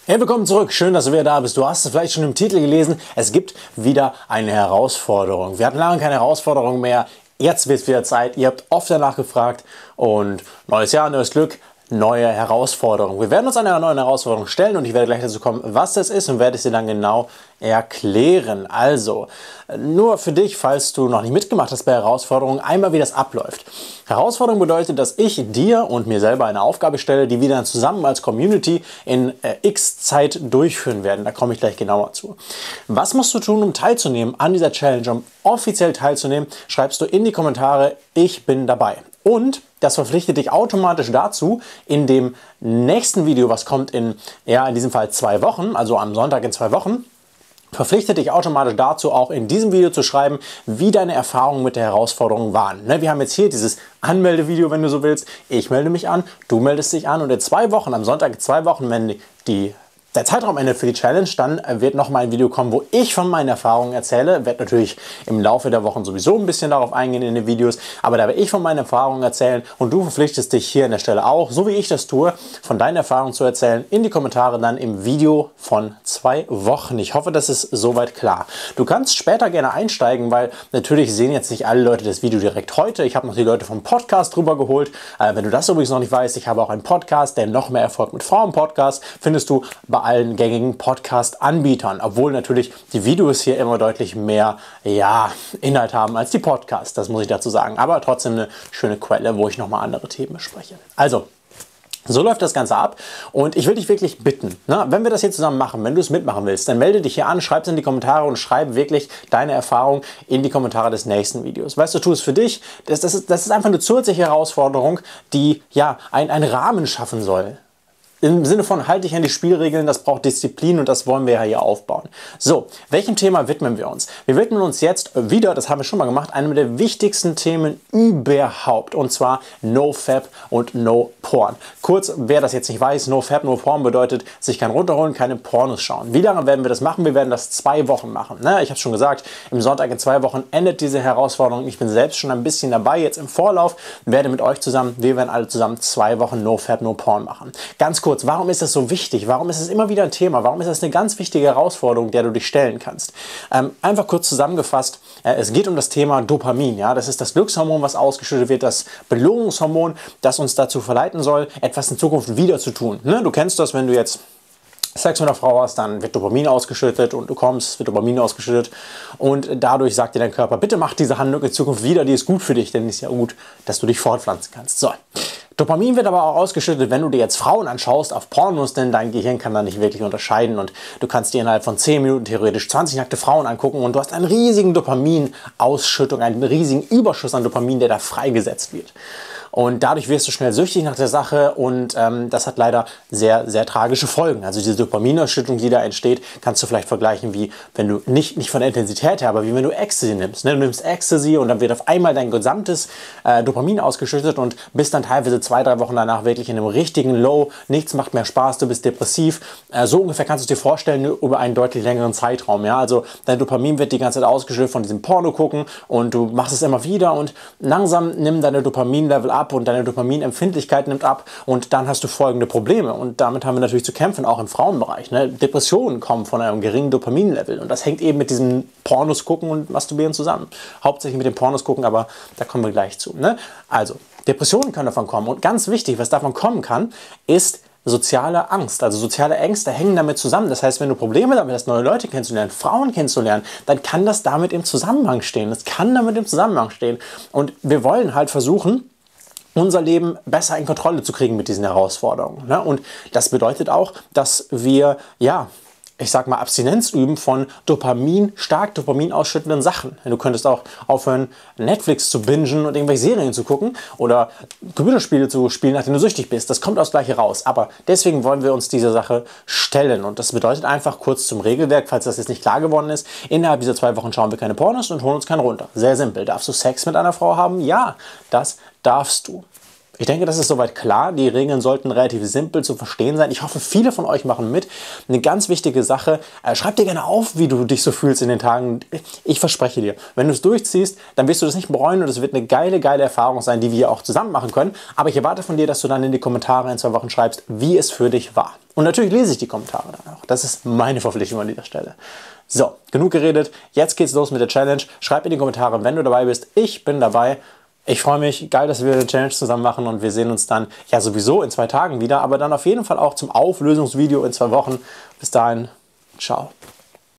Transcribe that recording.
Hey, willkommen zurück. Schön, dass du wieder da bist. Du hast es vielleicht schon im Titel gelesen. Es gibt wieder eine Herausforderung. Wir hatten lange keine Herausforderung mehr. Jetzt wird es wieder Zeit. Ihr habt oft danach gefragt. Und neues Jahr, neues Glück, neue Herausforderung. Wir werden uns einer neuen Herausforderung stellen und ich werde gleich dazu kommen, was das ist und werde es dir dann genau erklären. Also, nur für dich, falls du noch nicht mitgemacht hast bei Herausforderungen, einmal wie das abläuft. Herausforderung bedeutet, dass ich dir und mir selber eine Aufgabe stelle, die wir dann zusammen als Community in x Zeit durchführen werden. Da komme ich gleich genauer zu. Was musst du tun, um teilzunehmen an dieser Challenge? Um offiziell teilzunehmen, schreibst du in die Kommentare, ich bin dabei. Und das verpflichtet dich automatisch dazu, in dem nächsten Video, was kommt in diesem Fall 2 Wochen, also am Sonntag in 2 Wochen, verpflichtet dich automatisch dazu, auch in diesem Video zu schreiben, wie deine Erfahrungen mit der Herausforderung waren. Wir haben jetzt hier dieses Anmeldevideo, wenn du so willst. Ich melde mich an, du meldest dich an und in 2 Wochen, am Sonntag in 2 Wochen, wenn der Zeitraum endet für die Challenge, dann wird noch mal ein Video kommen, wo ich von meinen Erfahrungen erzähle. Werde natürlich im Laufe der Wochen sowieso ein bisschen darauf eingehen in den Videos, aber da werde ich von meinen Erfahrungen erzählen und du verpflichtest dich hier an der Stelle auch, so wie ich das tue, von deinen Erfahrungen zu erzählen, in die Kommentare dann im Video von 2 Wochen. Ich hoffe, das ist soweit klar. Du kannst später gerne einsteigen, weil natürlich sehen jetzt nicht alle Leute das Video direkt heute. Ich habe noch die Leute vom Podcast drüber geholt. Wenn du das übrigens noch nicht weißt, ich habe auch einen Podcast, der noch mehr Erfolg mit Frauen-Podcast, findest du bei allen gängigen Podcast-Anbietern, obwohl natürlich die Videos hier immer deutlich mehr Inhalt haben als die Podcasts, das muss ich dazu sagen, aber trotzdem eine schöne Quelle, wo ich nochmal andere Themen bespreche. Also, so läuft das Ganze ab und ich will dich wirklich bitten, wenn wir das hier zusammen machen, wenn du es mitmachen willst, dann melde dich hier an, schreib es in die Kommentare und schreib wirklich deine Erfahrung in die Kommentare des nächsten Videos. Weißt du, tu es für dich, das ist einfach eine zusätzliche Herausforderung, die einen Rahmen schaffen soll. Im Sinne von, halte dich an die Spielregeln, das braucht Disziplin und das wollen wir ja hier aufbauen. So, welchem Thema widmen wir uns? Wir widmen uns jetzt wieder, das haben wir schon mal gemacht, einem der wichtigsten Themen überhaupt. Und zwar NoFap und No-Porn. Kurz, wer das jetzt nicht weiß, NoFap, No-Porn bedeutet, sich kein runterholen, keine Pornos schauen. Wie lange werden wir das machen? Wir werden das 2 Wochen machen. Ich habe es schon gesagt, im Sonntag in 2 Wochen endet diese Herausforderung. Ich bin selbst schon ein bisschen dabei, jetzt im Vorlauf, werde mit euch zusammen, wir werden alle zusammen 2 Wochen NoFap, No-Porn machen. Ganz kurz, warum ist das so wichtig? Warum ist es immer wieder ein Thema? Warum ist das eine ganz wichtige Herausforderung, der du dich stellen kannst? Einfach kurz zusammengefasst, es geht um das Thema Dopamin. Das ist das Glückshormon, was ausgeschüttet wird, das Belohnungshormon, das uns dazu verleiten soll, etwas in Zukunft wieder zu tun. Du kennst das, wenn du jetzt Sex mit einer Frau hast, dann wird Dopamin ausgeschüttet und du kommst, wird Dopamin ausgeschüttet und dadurch sagt dir dein Körper, bitte mach diese Handlung in Zukunft wieder, die ist gut für dich, denn es ist ja gut, dass du dich fortpflanzen kannst. So. Dopamin wird aber auch ausgeschüttet, wenn du dir jetzt Frauen anschaust auf Pornos, denn dein Gehirn kann da nicht wirklich unterscheiden und du kannst dir innerhalb von 10 Minuten theoretisch 20 nackte Frauen angucken und du hast einen riesigen Dopaminausschüttung, einen riesigen Überschuss an Dopamin, der da freigesetzt wird. Und dadurch wirst du schnell süchtig nach der Sache und das hat leider sehr, sehr tragische Folgen. Also diese Dopaminausschüttung, die da entsteht, kannst du vielleicht vergleichen wie, wenn du nicht von der Intensität her, aber wie wenn du Ecstasy nimmst. Du nimmst Ecstasy und dann wird auf einmal dein gesamtes Dopamin ausgeschüttet und bist dann teilweise 2, 3 Wochen danach wirklich in einem richtigen Low. Nichts macht mehr Spaß, du bist depressiv. So ungefähr kannst du es dir vorstellen über einen deutlich längeren Zeitraum. Also dein Dopamin wird die ganze Zeit ausgeschüttet von diesem Porno gucken und du machst es immer wieder und langsam nimmt deine Dopaminlevel ab und deine Dopaminempfindlichkeit nimmt ab und dann hast du folgende Probleme und damit haben wir natürlich zu kämpfen, auch im Frauenbereich. Depressionen kommen von einem geringen Dopaminlevel und das hängt eben mit diesem Pornos gucken und Masturbieren zusammen. Hauptsächlich mit dem Pornos gucken, aber da kommen wir gleich zu. Also, Depressionen können davon kommen und ganz wichtig, was davon kommen kann, ist soziale Angst. Also soziale Ängste hängen damit zusammen. Das heißt, wenn du Probleme damit hast, neue Leute kennenzulernen, Frauen kennenzulernen, dann kann das damit im Zusammenhang stehen. Das kann damit im Zusammenhang stehen. Und wir wollen halt versuchen, unser Leben besser in Kontrolle zu kriegen mit diesen Herausforderungen. Und das bedeutet auch, dass wir, ich sag mal, Abstinenz üben von stark Dopamin ausschüttenden Sachen. Du könntest auch aufhören, Netflix zu bingen und irgendwelche Serien zu gucken oder Computerspiele zu spielen, nachdem du süchtig bist. Das kommt aufs Gleiche raus. Aber deswegen wollen wir uns dieser Sache stellen. Und das bedeutet einfach, kurz zum Regelwerk, falls das jetzt nicht klar geworden ist, innerhalb dieser 2 Wochen schauen wir keine Pornos und holen uns keinen runter. Sehr simpel. Darfst du Sex mit einer Frau haben? Ja, das darfst du. Ich denke, das ist soweit klar. Die Regeln sollten relativ simpel zu verstehen sein. Ich hoffe, viele von euch machen mit. Eine ganz wichtige Sache, schreib dir gerne auf, wie du dich so fühlst in den Tagen. Ich verspreche dir, wenn du es durchziehst, dann wirst du das nicht bereuen und es wird eine geile Erfahrung sein, die wir auch zusammen machen können. Aber ich erwarte von dir, dass du dann in die Kommentare in 2 Wochen schreibst, wie es für dich war. Und natürlich lese ich die Kommentare dann auch. Das ist meine Verpflichtung an dieser Stelle. So, genug geredet. Jetzt geht's los mit der Challenge. Schreib in die Kommentare, wenn du dabei bist. Ich bin dabei. Ich freue mich, geil, dass wir eine Challenge zusammen machen und wir sehen uns dann ja sowieso in 2 Tagen wieder, aber dann auf jeden Fall auch zum Auflösungsvideo in 2 Wochen. Bis dahin, ciao.